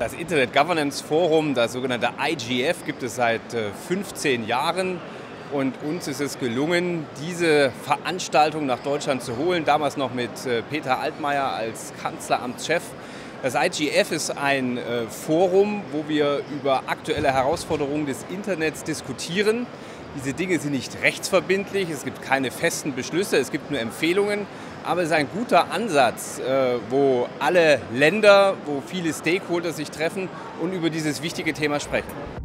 Das Internet Governance Forum, das sogenannte IGF, gibt es seit 15 Jahren. Und uns ist es gelungen, diese Veranstaltung nach Deutschland zu holen, damals noch mit Peter Altmaier als Kanzleramtschef. Das IGF ist ein Forum, wo wir über aktuelle Herausforderungen des Internets diskutieren. Diese Dinge sind nicht rechtsverbindlich, es gibt keine festen Beschlüsse, es gibt nur Empfehlungen. Aber es ist ein guter Ansatz, wo alle Länder, wo viele Stakeholder sich treffen und über dieses wichtige Thema sprechen.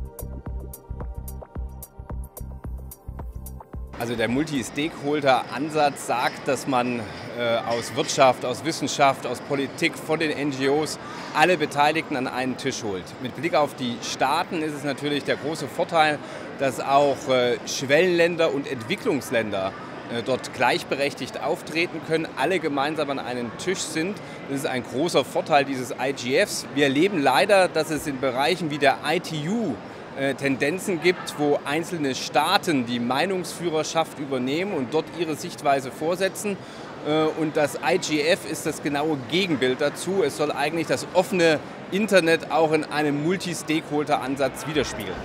Also der Multi-Stakeholder-Ansatz sagt, dass man aus Wirtschaft, aus Wissenschaft, aus Politik, von den NGOs alle Beteiligten an einen Tisch holt. Mit Blick auf die Staaten ist es natürlich der große Vorteil, dass auch Schwellenländer und Entwicklungsländer dort gleichberechtigt auftreten können, alle gemeinsam an einem Tisch sind. Das ist ein großer Vorteil dieses IGFs. Wir erleben leider, dass es in Bereichen wie der ITU Tendenzen gibt, wo einzelne Staaten die Meinungsführerschaft übernehmen und dort ihre Sichtweise vorsetzen. Und das IGF ist das genaue Gegenbild dazu. Es soll eigentlich das offene Internet auch in einem Multi-Stakeholder-Ansatz widerspiegeln.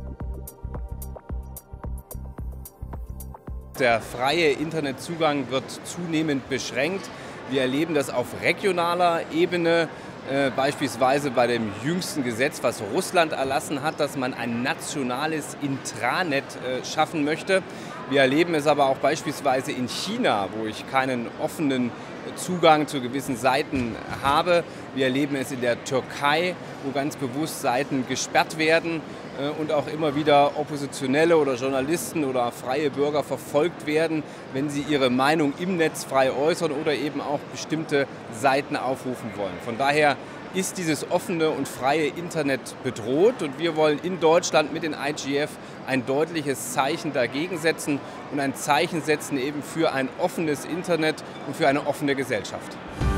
Der freie Internetzugang wird zunehmend beschränkt. Wir erleben das auf regionaler Ebene, beispielsweise bei dem jüngsten Gesetz, was Russland erlassen hat, dass man ein nationales Intranet schaffen möchte. Wir erleben es aber auch beispielsweise in China, wo ich keinen offenen Zugang zu gewissen Seiten habe. Wir erleben es in der Türkei, wo ganz bewusst Seiten gesperrt werden und auch immer wieder Oppositionelle oder Journalisten oder freie Bürger verfolgt werden, wenn sie ihre Meinung im Netz frei äußern oder eben auch bestimmte Seiten aufrufen wollen. Von daher ist dieses offene und freie Internet bedroht und wir wollen in Deutschland mit dem IGF ein deutliches Zeichen dagegen setzen und ein Zeichen setzen eben für ein offenes Internet und für eine offene Gesellschaft.